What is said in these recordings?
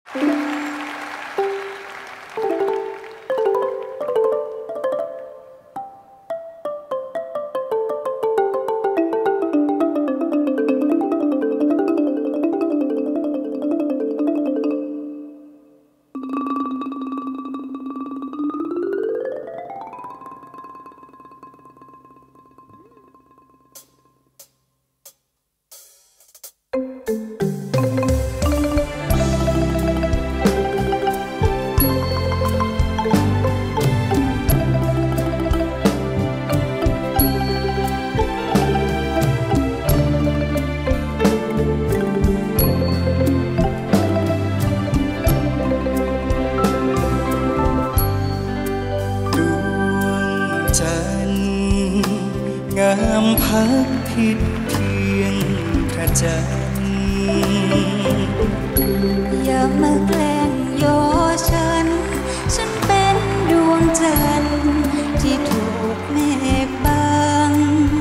งามพักผิดเพียงพระจันทร์อย่ามาแกล้งย่อฉันเป็นดวงจันทร์ที่ถูกเมฆบัง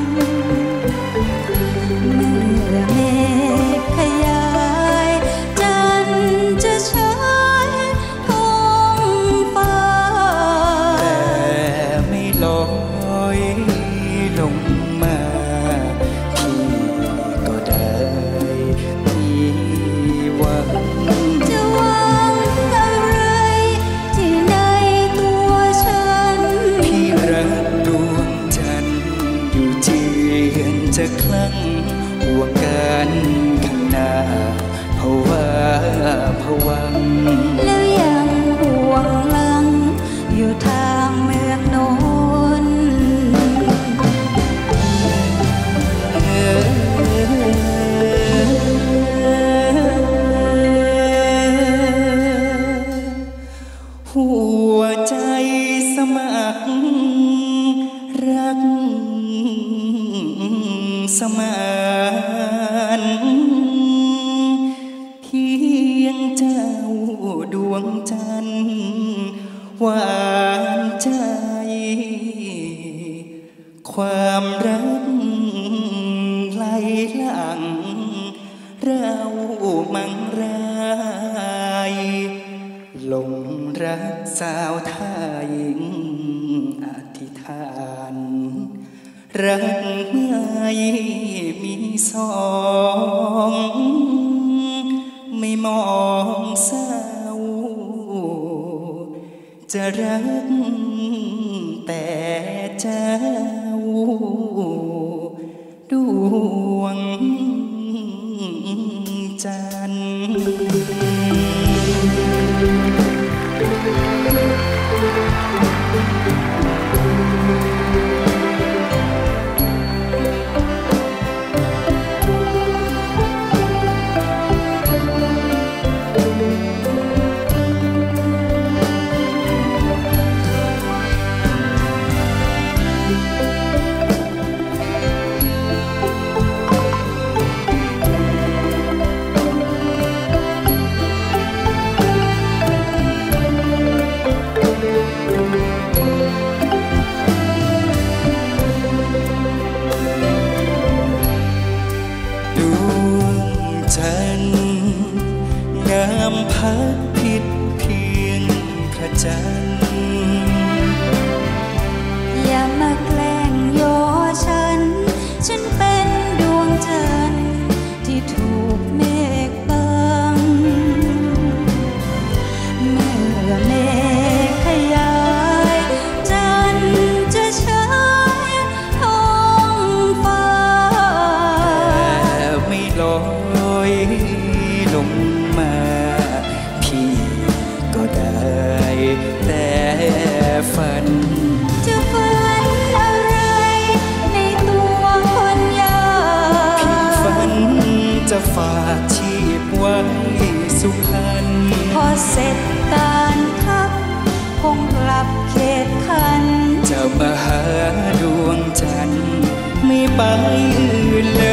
เมื่อเมฆขยายจันทร์จะฉายท้องฟ้าแต่ไม่ลอยลงมาพี่ก็ได้พี่หวังจะหวังอะไรที่ในตัวฉันพี่รักดวงจันทร์อยู่เจียนจะคลั่งห่วงกันข้างหน้าภาวะผวังแล้วยังห่วงหลังอยู่ทางเมืองโน้นหัวใจสมัครรักสมานเพียงเจ้าดวงจันทร์หวานใจความรักไหลหลังเรามังรายลงรักสาวไทยอธิษฐานรักไม่มีสองไม่มองเศร้าจะรักแต่เจ้าดวงจันทงามพักผิดเพียงพระจันทร์อย่ามาแกล้งย่อฉันเป็นดวงจันทร์ที่ถูกเมฆบังเมื่อเมฆขยายจันทร์จะฉายท้องฟ้าแต่ไม่ลอยลงมาพี่ก็ได้แต่ฝันจะฝันอะไรในตัวคนยากพี่ฝันจะฝากชีพไว้สุพรรณพอเสร็จการทัพคงกลับเขตคันจะมาหาดวงจันทร์ไม่ไปอื่นเล